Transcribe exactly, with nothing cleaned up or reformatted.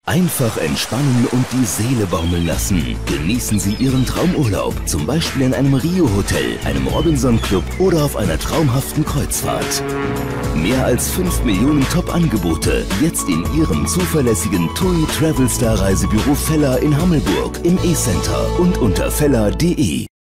Einfach entspannen und die Seele baumeln lassen. Genießen Sie Ihren Traumurlaub, zum Beispiel in einem Rio-Hotel, einem Robinson-Club oder auf einer traumhaften Kreuzfahrt. Mehr als fünf Millionen Top-Angebote, jetzt in Ihrem zuverlässigen T U I Travel Star Reisebüro Feller in Hammelburg, im E-Center und unter feller punkt de.